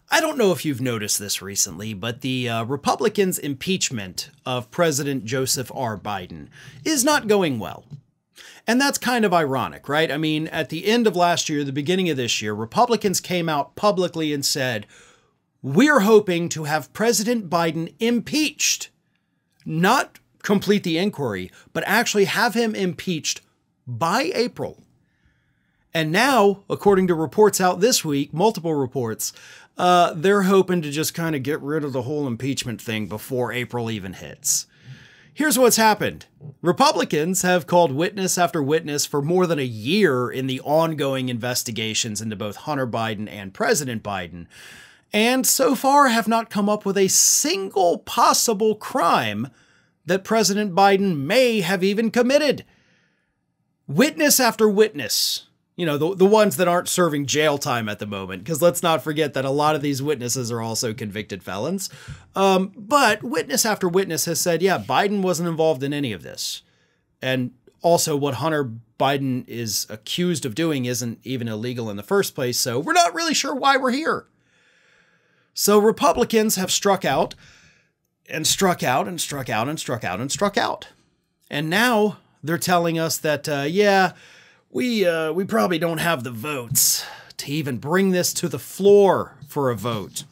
I don't know if you've noticed this recently, but the Republicans' impeachment of President Joseph R. Biden is not going well. And that's kind of ironic, right? I mean, at the end of last year, the beginning of this year, Republicans came out publicly and said, we're hoping to have President Biden impeached. Not complete the inquiry, but actually have him impeached by April. And now, according to reports out this week, multiple reports, they're hoping to just kind of get rid of the whole impeachment thing before April even hits. Here's what's happened. Republicans have called witness after witness for more than a year in the ongoing investigations into both Hunter Biden and President Biden, and so far have not come up with a single possible crime that President Biden may have even committed. Witness after witness. You know, the ones that aren't serving jail time at the moment, because let's not forget that a lot of these witnesses are also convicted felons. But witness after witness has said, yeah, Biden wasn't involved in any of this. And also what Hunter Biden is accused of doing isn't even illegal in the first place, so we're not really sure why we're here. So Republicans have struck out and struck out and struck out and struck out and struck out. And now they're telling us that, yeah, we probably don't have the votes to even bring this to the floor for a vote.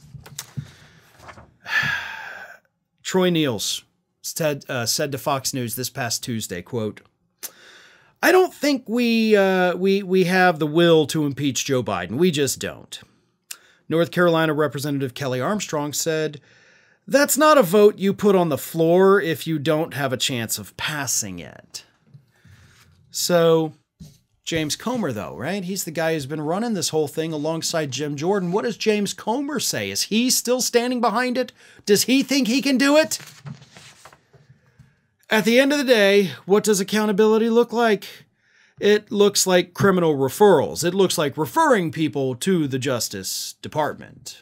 Troy Niels said to Fox News this past Tuesday, quote, I don't think we have the will to impeach Joe Biden. We just don't. North Carolina Representative Kelly Armstrong said, that's not a vote you put on the floor if you don't have a chance of passing it. So James Comer, though, right? He's the guy who's been running this whole thing alongside Jim Jordan. What does James Comer say? Is he still standing behind it? Does he think he can do it? At the end of the day, what does accountability look like? It looks like criminal referrals. It looks like referring people to the Justice Department.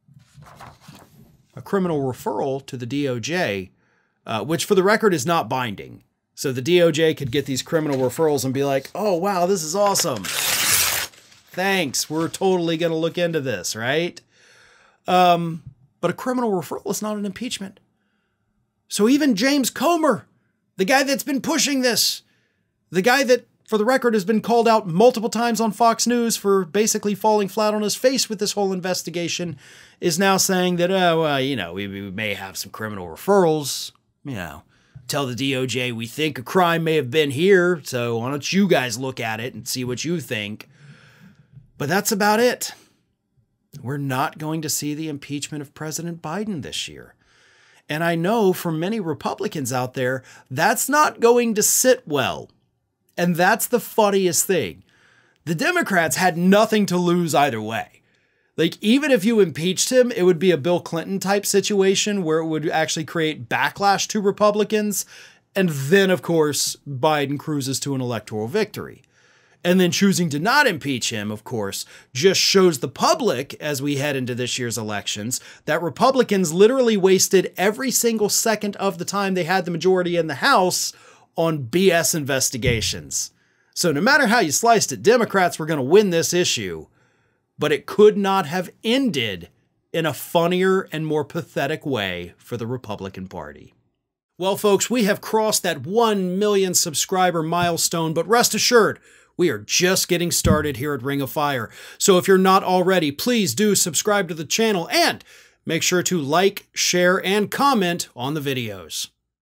A criminal referral to the DOJ, which for the record is not binding. So the DOJ could get these criminal referrals and be like, oh, wow, this is awesome. Thanks. We're totally going to look into this, right? But a criminal referral is not an impeachment. So even James Comer, the guy that's been pushing this, the guy that, for the record, has been called out multiple times on Fox News for basically falling flat on his face with this whole investigation, is now saying that, oh, well, you know, we may have some criminal referrals, you know. Tell the DOJ we think a crime may have been here, so why don't you guys look at it and see what you think. But that's about it. We're not going to see the impeachment of President Biden this year. And I know from many Republicans out there, that's not going to sit well. And that's the funniest thing. The Democrats had nothing to lose either way. Like, even if you impeached him, it would be a Bill Clinton type situation where it would actually create backlash to Republicans. And then, of course, Biden cruises to an electoral victory. And then choosing to not impeach him, of course, just shows the public, as we head into this year's elections, that Republicans literally wasted every single second of the time they had the majority in the House on BS investigations. So no matter how you sliced it, Democrats were going to win this issue. But it could not have ended in a funnier and more pathetic way for the Republican Party. Well, folks, we have crossed that 1 million subscriber milestone, but rest assured, we are just getting started here at Ring of Fire. So if you're not already, please do subscribe to the channel and make sure to like, share, and comment on the videos.